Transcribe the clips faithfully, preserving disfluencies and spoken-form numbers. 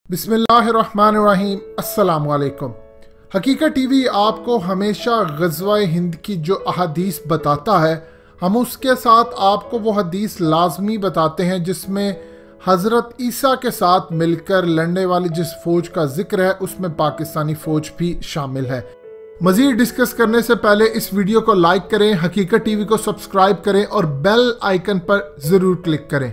बिस्मिल्लाहिर्रहमानिर्रहीम, अस्सलाम वालेकुम। हकीकत टीवी आपको हमेशा ग़ज़वा हिंद की जो अहादीस बताता है, हम उसके साथ आपको वो हदीस लाजमी बताते हैं जिसमें हज़रत ईसा के साथ मिलकर लड़ने वाली जिस फ़ौज का जिक्र है उसमें पाकिस्तानी फ़ौज भी शामिल है। मज़ीद डिस्कस करने से पहले इस वीडियो को लाइक करें, हकीकत टीवी को सब्सक्राइब करें और बेल आइकन पर ज़रूर क्लिक करें।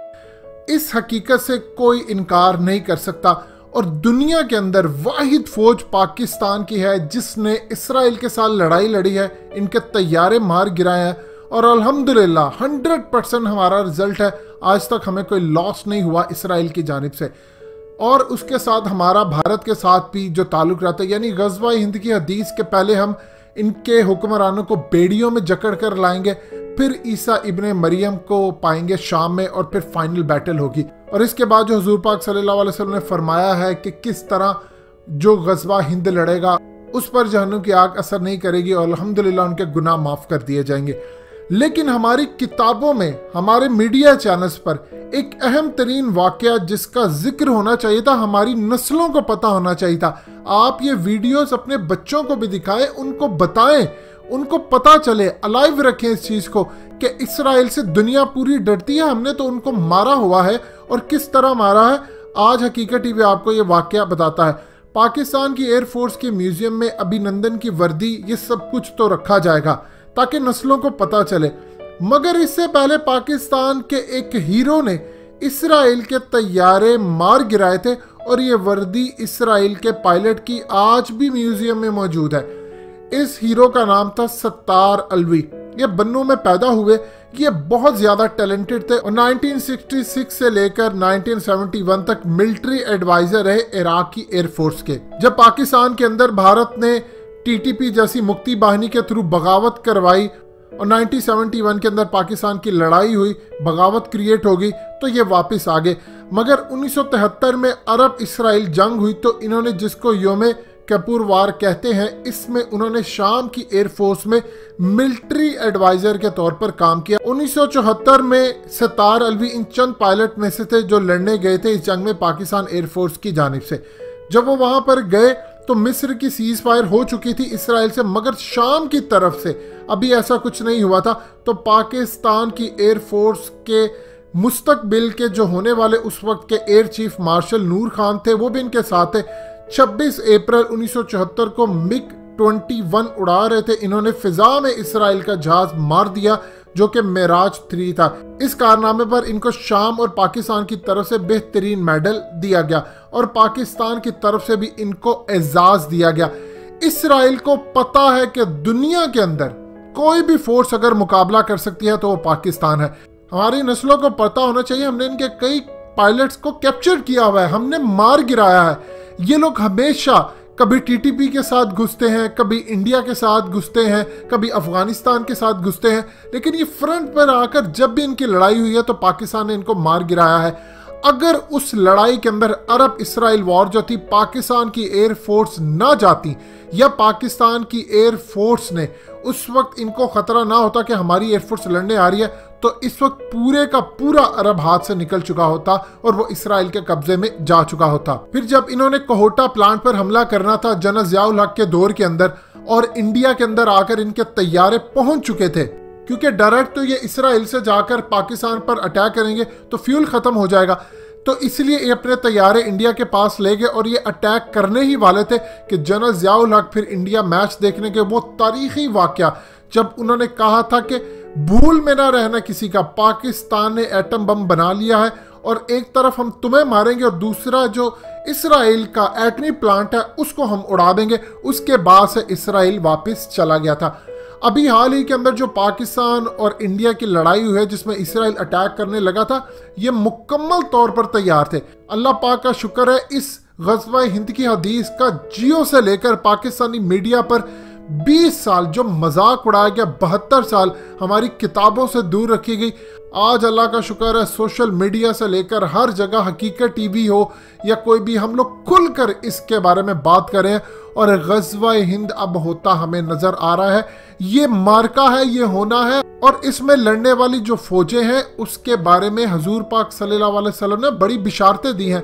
इस हकीकत से कोई इनकार नहीं कर सकता और दुनिया के अंदर वाहिद फौज पाकिस्तान की है जिसने इसराइल के साथ लड़ाई लड़ी है, इनके तैयारे मार गिराए हैं और अल्हम्दुलिल्लाह हंड्रेड परसेंट हमारा रिजल्ट है। आज तक हमें कोई लॉस नहीं हुआ इसराइल की जानिब से। और उसके साथ हमारा भारत के साथ भी जो ताल्लुक रहता है, यानी ग़ज़वा हिंद की हदीस के पहले हम इनके हुक्मरानों को बेड़ियों में जकड़ कर लाएंगे, फिर ईसा इब्ने मरियम को पाएंगे शाम में और फिर फाइनल बैटल होगी। और इसके बाद जो हुजूर पाक सल्लल्लाहु अलैहि वसल्लम ने फरमाया है कि किस तरह जो ग़ज़वा हिंद लड़ेगा उस पर जहन्नुम की आग असर नहीं करेगी और अल्हम्दुलिल्लाह उनके गुनाह माफ़ कर दिए जाएंगे। लेकिन हमारी किताबों में, हमारे मीडिया चैनल्स पर एक अहम तरीन वाक़या जिसका जिक्र होना चाहिए था, हमारी नस्लों को पता होना चाहिए था। आप ये वीडियोस अपने बच्चों को भी दिखाएं, उनको बताएं, उनको पता चले, अलाइव रखें इस चीज़ को कि इसराइल से दुनिया पूरी डरती है, हमने तो उनको मारा हुआ है और किस तरह मारा है। आज हकीकत टीवी आपको ये वाक़या बताता है। पाकिस्तान की एयरफोर्स के म्यूज़ियम में अभिनंदन की वर्दी, ये सब कुछ तो रखा जाएगा ताकि नस्लों को पता चले। मगर इससे पहले पाकिस्तान के एक हीरो ने इसराइल के तैयारे मार गिराए थे और ये वर्दी इसराइल के पायलट की आज भी म्यूज़ियम में मौजूद है। इस हीरो का नाम था सत्तार अलवी। ये बन्नू में पैदा हुए, ये बहुत ज़्यादा टैलेंटेड थे और नाइनटीन सिक्सटी सिक्स से लेकर नाइनटीन सेवेंटी वन तक मिलिट्री एडवाइज़र रहे इराक की एयरफोर्स के। जब पाकिस्तान के अंदर भारत ने टीटीपी जैसी मुक्ति बाहिनी के थ्रू बगावत करवाई और नाइनटीन सेवेंटी वन के अंदर पाकिस्तान की लड़ाई हुई, बगावत क्रिएट हो गई, तो ये वापस आ गए। मगर उन्नीस सौ तिहत्तर में अरब इसराइल जंग हुई तो इन्होंने, जिसको योमे कपूर वार कहते हैं, इसमें उन्होंने शाम की एयरफोर्स में मिलिट्री एडवाइजर के तौर पर काम किया। उन्नीस सौ चौहत्तर में सत्तार अलवी इन चंद पायलट में से थे जो लड़ने गए थे इस जंग में पाकिस्तान एयरफोर्स की जानिब से। जब वो वहां पर गए तो मिस्र की सीज फायर हो चुकी थी इसराइल से, मगर शाम की तरफ से अभी ऐसा कुछ नहीं हुआ था। तो पाकिस्तान की एयरफोर्स के मुस्तकबिल के जो होने वाले उस वक्त के air chief marshal Noor Khan थे, वो भी इनके साथ थे। छब्बीस अप्रैल उन्नीस सौ चौहत्तर को मिग इक्कीस उड़ा रहे थे, इन्होंने फिजा में इसराइल का जहाज मार दिया जो कि मेराज थ्री था। इस कारनामे पर इनको शाम और पाकिस्तान की तरफ से बेहतरीन मेडल दिया गया और पाकिस्तान की तरफ से भी इनको एजाज दिया गया। इसराइल को पता है कि दुनिया के अंदर कोई भी फोर्स अगर मुकाबला कर सकती है तो वो पाकिस्तान है। हमारी नस्लों को पता होना चाहिए, हमने इनके कई पायलट्स को कैप्चर किया हुआ है, हमने मार गिराया है। ये लोग हमेशा कभी टीटीपी के साथ घुसते हैं, कभी इंडिया के साथ घुसते हैं, कभी अफगानिस्तान के साथ घुसते हैं, लेकिन ये फ्रंट पर आकर जब भी इनकी लड़ाई हुई है तो पाकिस्तान ने इनको मार गिराया है। अगर उस लड़ाई के अंदर अरब इसराइल वॉर जो थी, पाकिस्तान की एयरफोर्स ना जाती या पाकिस्तान की एयरफोर्स ने उस वक्त इनको खतरा ना होता कि हमारी एयरफोर्स लड़ने आ रही है, तो इस वक्त पूरे का पूरा अरब हाथ से निकल चुका होता और वो इसराइल के कब्जे में जा चुका होता। फिर जब इन्होंने कोहोटा प्लांट पर हमला करना था जनरल ज़ियाउल हक के दौर के अंदर और इंडिया के अंदर आकर इनके तैयारे पहुंच चुके थे, क्योंकि डायरेक्ट तो ये इसराइल से जाकर पाकिस्तान पर अटैक करेंगे तो फ्यूल खत्म हो जाएगा, तो इसलिए ये अपने तैयारे इंडिया के पास ले गए और ये अटैक करने ही वाले थे कि जनरल ज़ियाउल हक फिर इंडिया मैच देखने के वो तारीखी वाक़या जब उन्होंने कहा था कि भूल में ना रहना किसी का, पाकिस्तान ने एटम बम बना लिया है और एक तरफ हम तुम्हें मारेंगे और दूसरा जो इसराइल का एटमी प्लांट है उसको हम उड़ा देंगे। उसके बाद से इसराइल वापस चला गया था। अभी हाल ही के अंदर जो पाकिस्तान और इंडिया की लड़ाई हुई है जिसमें इसराइल अटैक करने लगा था, ये मुकम्मल तौर पर तैयार थे। अल्लाह पाक का शुक्र है, इस ग़ज़वा हिंद की हदीस का जियो से लेकर पाकिस्तानी मीडिया पर बीस साल जो मजाक उड़ाया गया, बहत्तर साल हमारी किताबों से दूर रखी गई। आज अल्लाह का शुक्र है, सोशल मीडिया से लेकर हर जगह हकीकत टीवी हो या कोई भी, हम लोग खुलकर इसके बारे में बात कर रहे हैं और ग़ज़वा हिंद अब होता हमें नजर आ रहा है। ये मार्का है, ये होना है और इसमें लड़ने वाली जो फौजें हैं उसके बारे में हुजूर पाक सल्लल्लाहु अलैहि वसल्लम ने बड़ी बिशारतें दी हैं।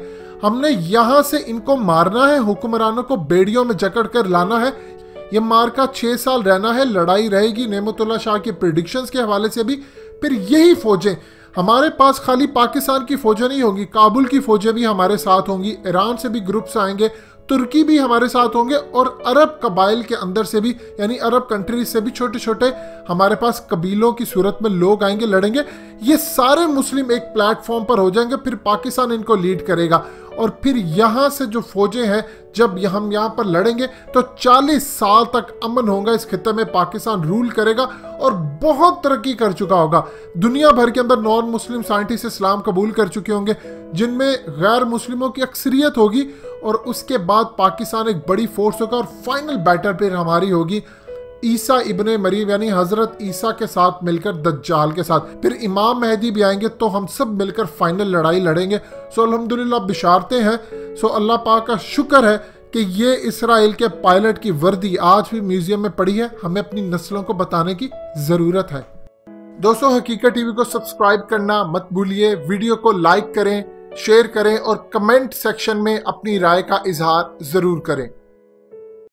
हमने यहाँ से इनको मारना है, हुक्मरानों को बेड़ियों में जकड़ कर लाना है। ये मार्का छः साल रहना है, लड़ाई रहेगी नेमतुल्लाह शाह के प्रिडिक्शंस के हवाले से भी। फिर यही फौजें हमारे पास खाली पाकिस्तान की फौजें नहीं होंगी, काबुल की फौजें भी हमारे साथ होंगी, ईरान से भी ग्रुप्स आएंगे, तुर्की भी हमारे साथ होंगे और अरब कबाइल के अंदर से भी यानी अरब कंट्रीज से भी छोटे छोटे हमारे पास कबीलों की सूरत में लोग आएंगे, लड़ेंगे। ये सारे मुस्लिम एक प्लेटफॉर्म पर हो जाएंगे, फिर पाकिस्तान इनको लीड करेगा। और फिर यहाँ से जो फौजें हैं, जब हम यहाँ पर लड़ेंगे तो चालीस साल तक अमन होगा इस खित्ते में, पाकिस्तान रूल करेगा और बहुत तरक्की कर चुका होगा। दुनिया भर के अंदर नॉन मुस्लिम साइंटिस्ट इस्लाम कबूल कर चुके होंगे, जिनमें गैर मुस्लिमों की अक्सरियत होगी। और उसके बाद पाकिस्तान एक बड़ी फोर्स होगा और फाइनल बैटल फिर हमारी होगी ईसा इब्ने मरीम यानी हजरत ईसा के साथ मिलकर दज्जाल के साथ। फिर इमाम मेहदी भी आएंगे तो हम सब मिलकर फाइनल लड़ाई लड़ेंगे। सो अल्हम्दुलिल्लाह बिशारते हैं। सो अल्लाह पाक का शुक्र है कि ये इसराइल के पायलट की वर्दी आज भी म्यूजियम में पड़ी है, हमें अपनी नस्लों को बताने की जरूरत है। दोस्तों, हकीकत टीवी को सब्सक्राइब करना मत भूलिए, वीडियो को लाइक करें, शेयर करें और कमेंट सेक्शन में अपनी राय का इजहार जरूर करें।